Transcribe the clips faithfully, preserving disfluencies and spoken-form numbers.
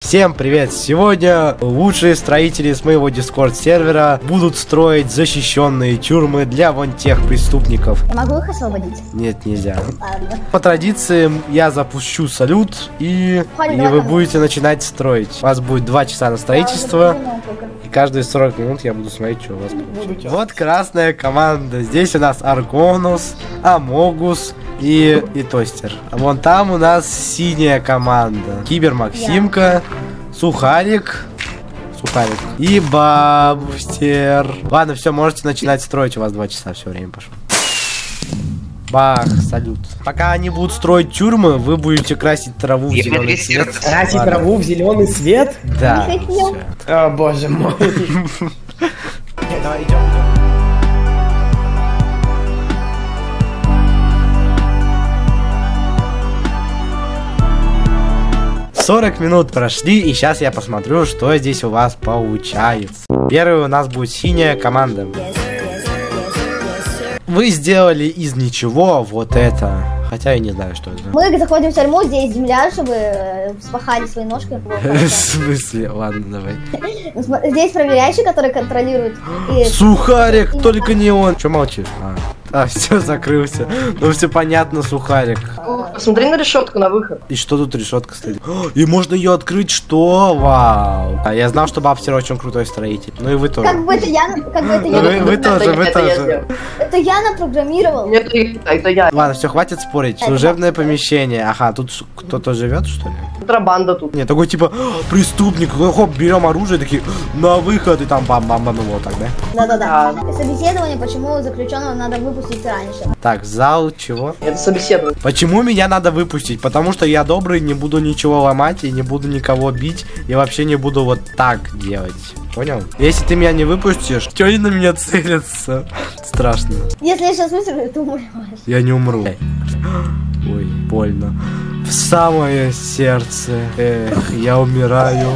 Всем привет! Сегодня лучшие строители с моего Discord сервера будут строить защищенные тюрьмы для вон тех преступников. Я могу их освободить? Нет, нельзя. Ладно. По традиции я запущу салют и, Хватит, и давай, вы давай. будете начинать строить. У вас будет два часа на строительство. И каждые сорок минут я буду смотреть, что у вас получится. Вот красная команда. Здесь у нас Аргонус, Амогус и, и Тостер. А вон там у нас синяя команда. Кибер Максимка, Сухарик, Сухарик и Бабустер. Ладно, все, можете начинать строить. У вас два часа, все время пошло. Бах, салют. Пока они будут строить тюрьмы, вы будете красить траву в зеленый цвет. Красить Ладно. траву в зеленый цвет? Да. Всё. О, боже мой. Давай, идем. сорок минут прошли, и сейчас я посмотрю, что здесь у вас получается. Первый у нас будет синяя команда. Вы сделали из ничего вот это. Хотя я не знаю, что это. Мы заходим в тюрьму, здесь земля, чтобы э, вспахали свои ножки. В смысле? Ладно, давай. Здесь проверяющий, который контролирует. И... Сухарик, только не он. Че молчишь? А, а все, закрылся. Ну все понятно, Сухарик. Посмотри на решетку на выход. И что тут решетка стоит? О, и можно ее открыть, что? Вау. А я знал, что Бабстер очень крутой строитель. Ну и вы тоже. Как бы это я, как бы это я, Вы, вы тоже, вы Это я тоже. сделал. это я напрограммировал. Нет, это это я. Ладно, все, хватит спорить. Служебное помещение. Ага, тут кто-то живет, что ли? Контрабанда тут. Нет, такой типа преступник. Хоп, берем оружие, такие на выход и там бам-бам-бам, ну вот так, да? Да-да-да. Собеседование, почему заключенного надо выпустить раньше. Так, зал чего? Это собеседование. Почему меня надо выпустить? Потому что я добрый, не буду ничего ломать и не буду никого бить. И вообще не буду вот так делать. Понял? Если ты меня не выпустишь, что они на меня целятся? Страшно. Если я сейчас выстрелю, ты умрешь. Я не умру. Ой, больно. В самое сердце. Эх, я умираю.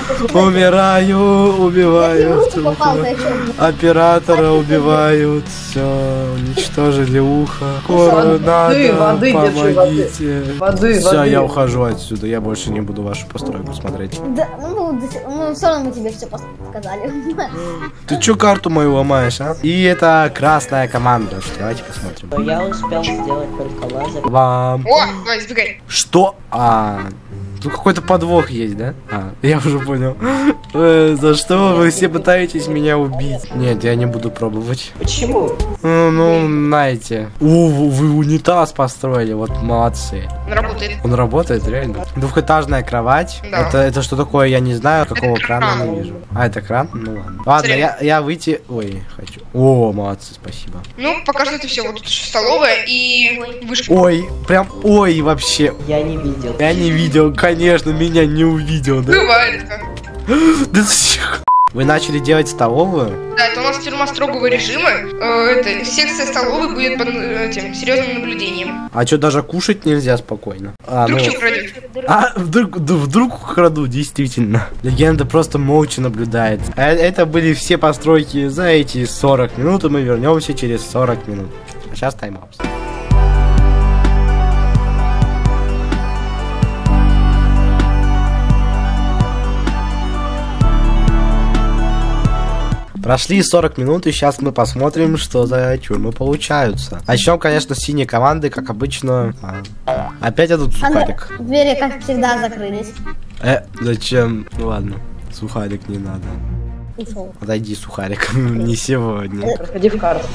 Умираю, убивают. Я в руку попал, зачем? Оператора убивают. Все, уничтожили ухо. Скоро Воды, надо, воды, держи, помогите. Воды, Все, воды. я ухожу отсюда. Я больше не буду вашу постройку смотреть. Да, ну, да, ну, все равно мы тебе все показали. Ты чё карту мою ломаешь, а? И это красная команда. Что, давайте посмотрим. Я успел сделать только лазер. Вам. О, давай, избегай. Что? А, тут какой-то подвох есть, да? А, я уже понял. Э, за что вы все пытаетесь меня убить? Нет, я не буду пробовать. Почему? Ну, ну, знаете. О, вы унитаз построили, вот молодцы. Он работает. Он работает, реально. Двухэтажная кровать. Да. Это, это что такое, я не знаю, какого Это крана кран. не вижу. А, это кран? Ну ладно. Ладно, Смотри. я, я выйти... Ой, хочу. О, молодцы, спасибо. Ну, пока что это все. Вот тут столовая и вышка. Ой, прям, ой, вообще. Я не видел. Я не видел, конечно, меня не увидел, да? Бывает как. Да с- Вы начали делать столовую? Да, это у нас тюрьма строгого режима. Э, это секция столовой будет под э, этим серьезным наблюдением. А что, даже кушать нельзя спокойно? А, Вдруг ну... что украдет? а вдруг, да, вдруг украду, действительно. Легенда просто молча наблюдает. А это были все постройки за эти сорок минут, и мы вернемся через сорок минут. А сейчас тайм-апс. Прошли сорок минут, и сейчас мы посмотрим, что за тюрьмы получаются. Начнем, конечно, с синей команды, как обычно. А, опять этот сухарик. Двери, как всегда, закрылись. Э, зачем? Ну ладно, сухарик не надо. Ушел. Отойди, сухарик, не сегодня. Проходи в карту.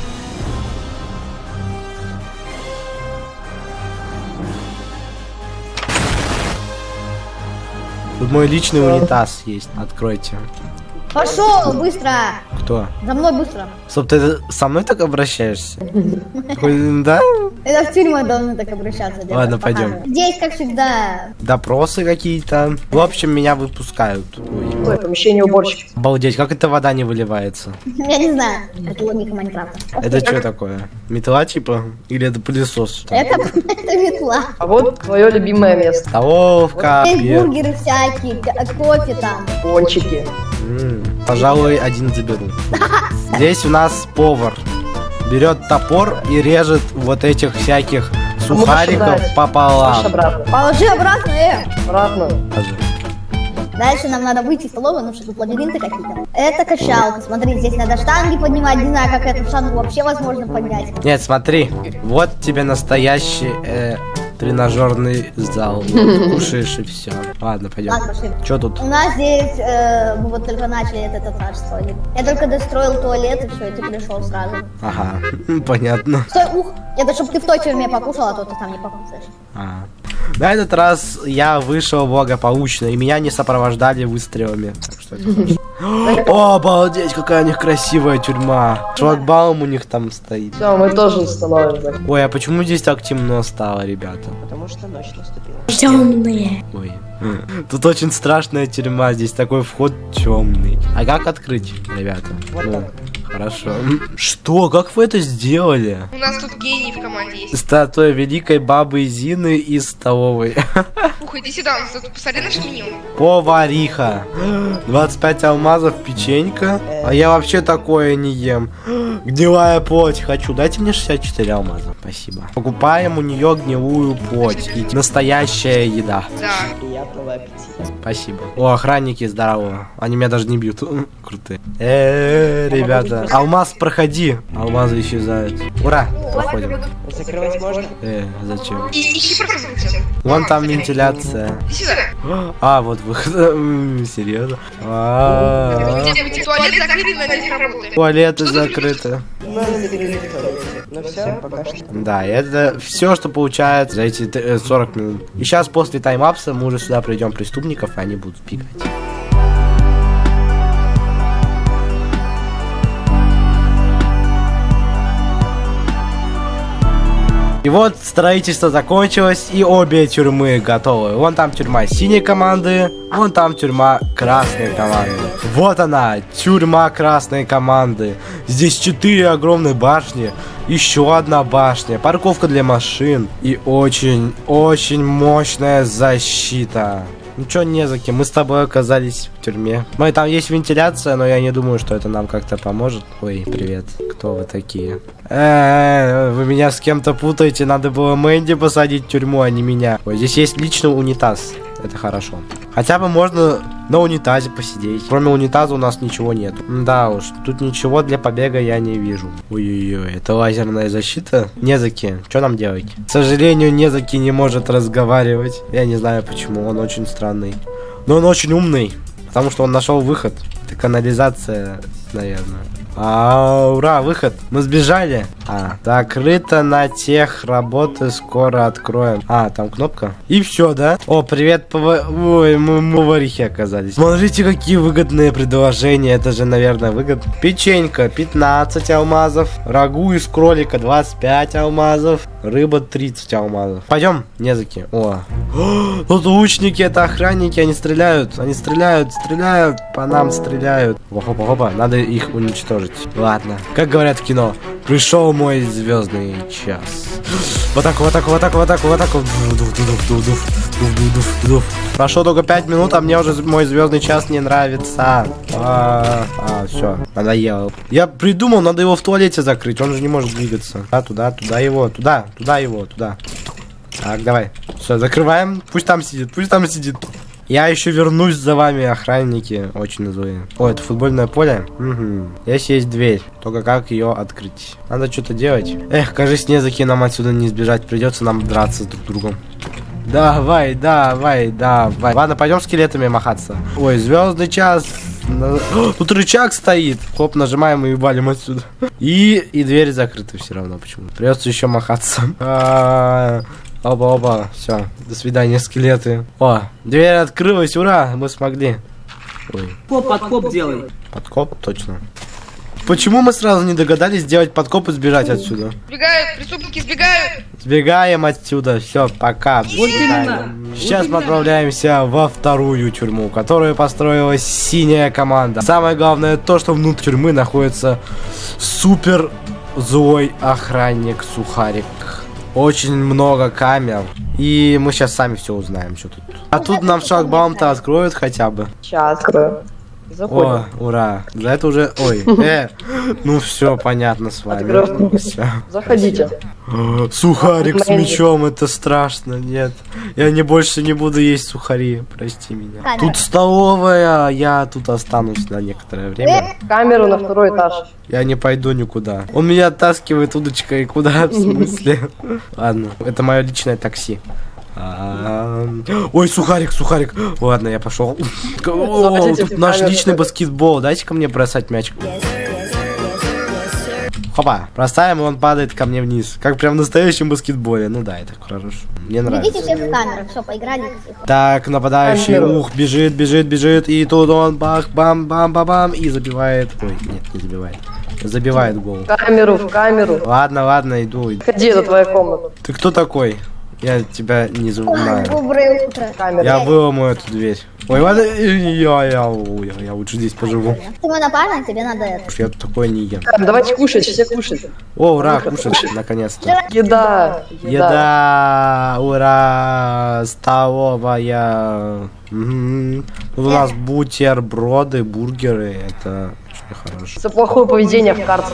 Тут мой личный унитаз есть, откройте. Пошел, быстро! Кто? За мной быстро. Стоп, ты со мной так обращаешься? Такой, да? Это в тюрьмах должны так обращаться. делать, Ладно, показывать. пойдем. Здесь, как всегда. Допросы какие-то. В общем, меня выпускают. Ой. Ой, помещение уборщика. Обалдеть, как это вода не выливается? Я не знаю. Это логика Майнкрафта. Это что такое? Метла типа? Или это пылесос? Это, это метла. А вот твое любимое место. Столовка. Есть бир. бургеры всякие, ко- кофе там. Пончики. М, Пожалуй, один заберу. Здесь у нас повар. Берет топор и режет вот этих всяких сухариков брать. Можешь пополам. обратно. Положи обратно, э. Обратно. Даже. Дальше нам надо выйти из столовой, ну что тут лабиринты какие-то. Это качалка, смотри, здесь надо штанги поднимать, не знаю, как эту штангу вообще возможно поднять. Нет, смотри, вот тебе настоящий э, тренажерный зал. Вот, кушаешь и все. Ладно, пойдем. Ладно, пошли. Что тут? У нас здесь, э, мы вот только начали этот этаж строить. Я только достроил туалет и все, и ты пришел сразу. Ага, понятно. Стой, ух, это чтобы ты в той тюрьме покушал, а то ты там не покушаешь. А. На этот раз я вышел благополучно, и меня не сопровождали выстрелами. Так что это хорошо. О, обалдеть, какая у них красивая тюрьма. Шлагбаум у них там стоит. Все, мы тоже становимся. Ой, а почему здесь так темно стало, ребята? Потому что ночь наступила. Темные. Ой. Тут очень страшная тюрьма, здесь такой вход темный. А как открыть, ребята? Вот Ну, так. хорошо. Что? Как вы это сделали? У нас тут гений в команде есть. Статуя великой бабы Зины из столовой. Ух, иди сюда, у нас тут посмотри наше меню. Повариха. двадцать пять алмазов, печенька. А я вообще такое не ем. Гнилая плоть хочу. Дайте мне шестьдесят четыре алмаза. Спасибо. Покупаем у нее гнилую плоть. И настоящая еда. Да. Приятного аппетита. Спасибо. О, охранники, здорово. Они меня даже не бьют. Крутые. Э, ребята. Алмаз, проходи. Алмазы исчезают. Ура. Проходим. Закрывать можно? Э, зачем? И ищи проход. всё. Вон там вентиляция. Иди сюда. А, вот выход. М, Серьезно? А, Где- где туалет закрытый, на здесь работает. Туалеты закрыты. Ну все, пока что. Да, это все, что получается за эти э, сорок минут. И сейчас после таймапса мы уже сюда придем преступников, и они будут пикать. И вот строительство закончилось, и обе тюрьмы готовы. Вон там тюрьма синей команды, вон там тюрьма красной команды. Вот она, тюрьма красной команды. Здесь четыре огромные башни, еще одна башня, парковка для машин и очень-очень мощная защита. Ну чё, не за кем, мы с тобой оказались в тюрьме. Ну и там есть вентиляция, но я не думаю, что это нам как-то поможет. Ой, привет, кто вы такие? Э-э, вы меня с кем-то путаете, надо было Мэнди посадить в тюрьму, а не меня. Ой, здесь есть личный унитаз, это хорошо. Хотя бы можно на унитазе посидеть. Кроме унитаза у нас ничего нет. Да уж, тут ничего для побега я не вижу. Ой-ой-ой, это лазерная защита? Незаки, что нам делать? К сожалению, Незаки не может разговаривать. Я не знаю почему, он очень странный. Но он очень умный, потому что он нашел выход. Это канализация, наверное. А, ура, выход. Мы сбежали. А, закрыто на тех работы, скоро откроем. А, там кнопка. И все, да? О, привет, пова... Ой, мы в поварихе оказались. Смотрите, какие выгодные предложения. Это же, наверное, выгодно. Печенька, пятнадцать алмазов. Рагу из кролика, двадцать пять алмазов. Рыба, тридцать алмазов. Пойдем, Незаки. О. О, тут лучники, это охранники. Они стреляют, они стреляют, стреляют. По нам стреляют. Опа-опа, надо их уничтожить. Ладно. Как говорят в кино, пришел мой звездный час. Вот так, вот так, вот так, вот так, вот так. Прошло только пять минут, а мне уже мой звездный час не нравится. А, а все, надоело. Я придумал, надо его в туалете закрыть, он же не может двигаться. А, туда, туда его, туда, туда его, туда. Так, давай. Все, закрываем. Пусть там сидит, пусть там сидит. Я еще вернусь за вами, охранники, очень злые. О, это футбольное поле? Угу. Здесь есть дверь, только как ее открыть? Надо что-то делать. Эх, кажись, Незаки нам отсюда не избежать, придется нам драться с друг другом. Давай, давай, давай. Ладно, пойдем скелетами махаться. Ой, звездный час. О, тут рычаг стоит. Хоп, нажимаем и валим отсюда. И, и дверь закрыта все равно почему-то. Придется еще махаться. А-а-а. Оба-оба, все, до свидания, скелеты. О, дверь открылась, ура, мы смогли. Ой. Поп, подкоп делай. Подкоп, точно. Почему мы сразу не догадались сделать подкоп и сбежать отсюда? Сбегают, преступники сбегают. Сбегаем отсюда, все, пока. До свидания. Сейчас мы отправляемся во вторую тюрьму, которую построила синяя команда. Самое главное то, что внутри тюрьмы находится супер злой охранник Сухарик. Очень много камер. И мы сейчас сами все узнаем, что тут. А тут нам шлагбаум-то откроют хотя бы. Сейчас открою. Заходим. О, ура. За это уже... Ой, э, ну все, понятно с вами. Открыл. Всё. Заходите. Сухарик с Мэнди. мечом, это страшно, нет. Я не больше не буду есть сухари, прости меня. Камера. Тут столовая, я тут останусь на некоторое время. Камеру на второй этаж. Я не пойду никуда. Он меня оттаскивает удочкой, куда, в смысле? Ладно, это мое личное такси. А, ой, сухарик, сухарик. Ладно, я пошел. О, Заходите тут в наш камеру. личный баскетбол. Дайте ко мне бросать мяч. Хопа, бросаем, и он падает ко мне вниз. Как прям в настоящем баскетболе. Ну да, это хорошо. Мне Идите нравится. все в камеру. Все, поиграли. Тихо. Так, нападающий, Камеру. ух, бежит, бежит, бежит, и тут он бах, бам, бам, бам, бам, и забивает. Ой, нет, не забивает. Забивает гол. В камеру, в камеру. Ладно, ладно, иду. иду. Ходи, это твоя комната. Ты кто такой? Я тебя не знаю. Доброе утро. Камера. Я выломаю эту дверь. Ой, ладно, я, я, я, я лучше здесь поживу. Ты мой напарник, тебе надо это. Уж я такое не ем. Давайте кушать, все кушать. О, ура, кушать, наконец-то. Еда. Еда. Еда, ура, столовая. Мгм. Тут у нас бутерброды, бургеры, это очень хорошо. За плохое поведение в карцах.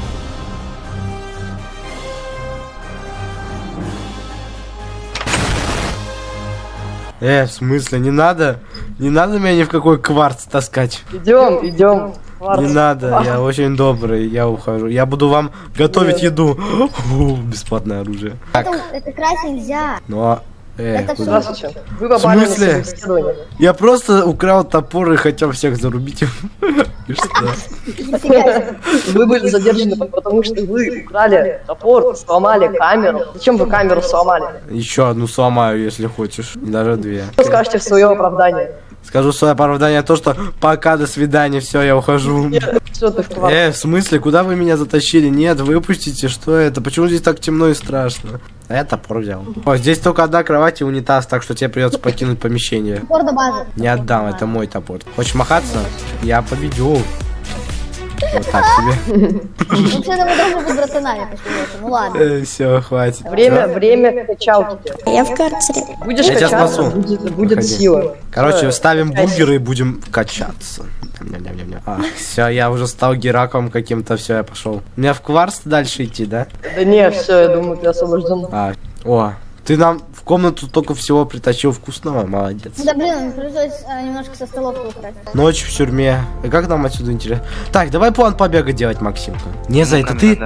Э, в смысле, не надо? Не надо меня ни в какой кварц таскать. Идем, идем. Не надо, я очень добрый, я ухожу. Я буду вам готовить еду. О, бесплатное оружие. Так, Это, это красть нельзя. ну а... Э, Это куда? Здравствуйте. Вы попали на смысле? собеседование. Я просто украл топор и хотел всех зарубить. И что? Пофига. Вы были задержаны, потому что вы украли топор, сломали камеру. Зачем вы камеру сломали? Еще одну сломаю, если хочешь. И даже две. Что скажете в свое оправдание? Скажу свое оправдание то, что пока, до свидания, все, я ухожу. Что ты в квартиру? Э, в смысле, куда вы меня затащили? Нет, выпустите, что это? Почему здесь так темно и страшно? А я топор взял. О, здесь только одна кровать и унитаз, так что тебе придется покинуть помещение. Топор до базы. Не отдам, это мой топор. Хочешь махаться? Я победю. Вот так себе. Вообще-то мы должны быть братанами после этого. Ну ладно. Все, хватит. Время, время качалки. Я в карцере. Будешь Я тебя качаться, спасу. будет, будет Выходи. сила. Короче, Всё, ставим качайся. бургеры и будем качаться. Ням-ням-ням-ням. А, все, я уже стал Гераклом каким-то, все, я пошел. Мне в кварц дальше идти, да? Да не, все, я думаю, ты освобожден. А, о, ты нам в комнату только всего притащил вкусного, молодец. Ну да блин, пришлось а, немножко со столовки украсть. Ночь в тюрьме. И как нам отсюда интересно? Так, давай план побега делать, Максимка. Не за это ты.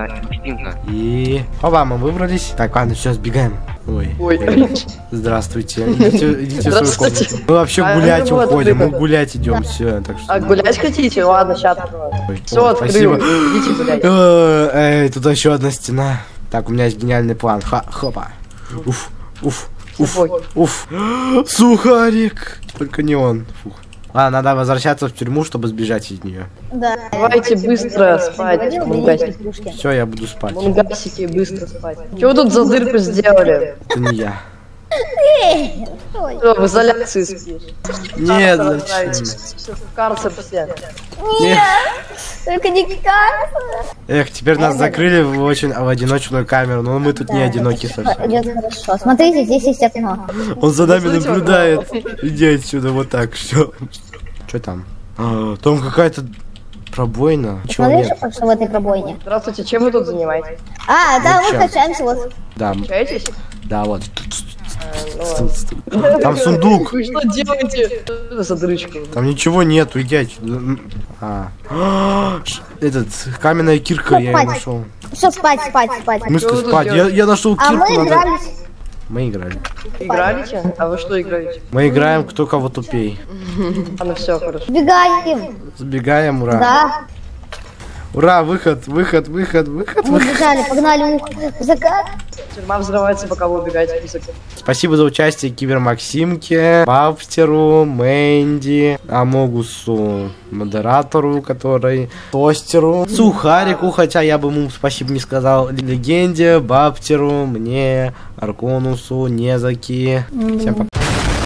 И... Опа, мы выбрались. Так, ладно, сейчас сбегаем. Ой. Ой. Здравствуйте. Идите, идите в свою Здравствуйте. комнату. Мы вообще А, гулять ну вот уходим. вы- Мы гулять идем, все. Так что... А гулять хотите? Ладно, сейчас Ой, все ой, открыл. спасибо. Идите гулять. Э, Эй, тут еще одна стена. Так, у меня есть гениальный план. Ха, хопа. Уф, уф, уф, Ой. уф. Сухарик. Только не он. Фух. Ладно, надо возвращаться в тюрьму, чтобы сбежать из нее. Да. Давайте быстро спать. Водил, Мунгасики. берите пушки. Все, я буду спать. Мунгасики, быстро спать. Чего вы тут за дырку сделали? Это не я. Эй, ой. Что, в изоляции спишь? Нет, Карцер зачем? отправите. Всё, в карцер все. Нет, только не карцер. Эх, теперь нас закрыли в очень в одиночную камеру, но мы тут не одиноки совсем. Идет хорошо. Смотрите, здесь есть окно. Он за нами Слышите, наблюдает. Иди отсюда, вот так, все. Что там? А, там какая-то пробоина. Ничего Смотришь, нет. что в этой пробойне? Здравствуйте, чем вы тут занимаетесь? А, да, мы Зачем? качаемся вот. Да, Общаетесь? да, вот. Ну, Там сундук. Вы что делаете? Что это за дырочка? Там ничего нету, иди отсюда. А. Ш- Этот, каменная кирка, я ее нашел. Все, спать, спать, спать. В смысле Что вы тут спать? Я, делаете? я нашел А мы кирку, надо... игрались. Мы играли. Играете? А вы что играете? Мы играем, кто кого тупей. А, ну все, хорошо. Бегаем. Сбегаем, ура. Да. Ура, выход, выход, выход, выход, Мы выход. бежали, погнали ух. Закат. Тюрьма взрывается, пока вы убегаете. Спасибо за участие Кибер Максимке, Бафтеру, Мэнди, Амогусу, модератору, который, Тостеру, Сухарику, хотя я бы ему спасибо не сказал, Легенде, Бафтеру, мне, Арконусу, Незаки. Всем пока.